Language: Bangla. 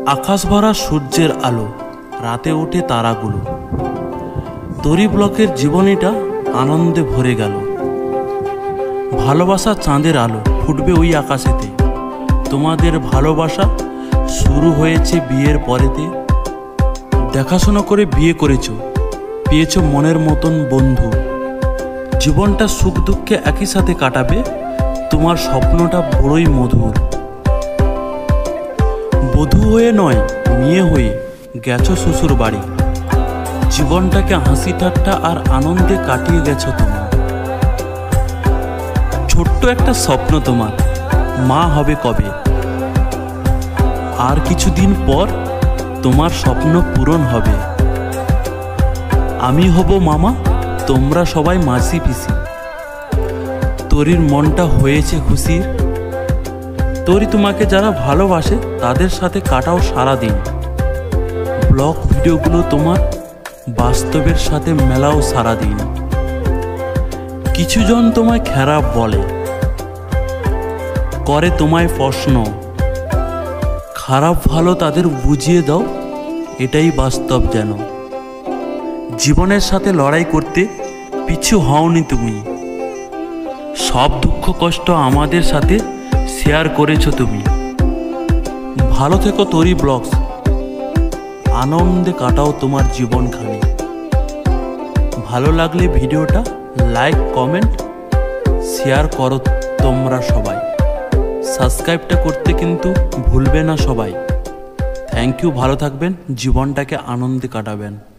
আকাশ ভরা সূর্যের আলো, রাতে ওঠে তারাগুলো। তরি ব্লকের জীবনীটা আনন্দে ভরে গেল। ভালোবাসা চাঁদের আলো ফুটবে ওই আকাশেতে। তোমাদের ভালোবাসা শুরু হয়েছে বিয়ের পরেতে। দেখাশোনা করে বিয়ে করেছ, পেয়েছ মনের মতন বন্ধু। জীবনটা সুখ দুঃখে একই সাথে কাটাবে, তোমার স্বপ্নটা বড়ই মধুর। বধূ হয়ে নয়, মেয়ে হয়ে গেছো শ্বশুর বাড়ি। জীবনটাকে হাসি ঠাট্টা আর আনন্দে কাটিয়ে গেছো তুমি। ছোট্ট একটা স্বপ্ন তোমার, মা হবে কবে। আর কিছুদিন পর তোমার স্বপ্ন পূরণ হবে। আমি হব মামা, তোমরা সবাই মাসি পিসি। তরির মনটা হয়েছে খুশির। তরি তোমাকে যারা ভালোবাসে তাদের সাথে কাটাও সারা দিন। ব্লগ ভিডিওগুলো তোমার বাস্তবের সাথে মেলাও সারা দিন। কিছুজন তোমায় খারাপ বলে, করে তোমায় প্রশ্ন। খারাপ ভালো তাদের বুঝিয়ে দাও, এটাই বাস্তব যেন। জীবনের সাথে লড়াই করতে পিছু হওনি তুমি। সব দুঃখ কষ্ট আমাদের সাথে শেয়ার করেছো তুমি। ভালো থেকো তরি ব্লগস, আনন্দে কাটাও তোমার জীবনখানি। ভালো লাগলে ভিডিওটা লাইক কমেন্ট শেয়ার করো তোমরা সবাই। সাবস্ক্রাইবটা করতে কিন্তু ভুলবে না সবাই। থ্যাংক ইউ, ভালো থাকবেন, জীবনটাকে আনন্দে কাটাবেন।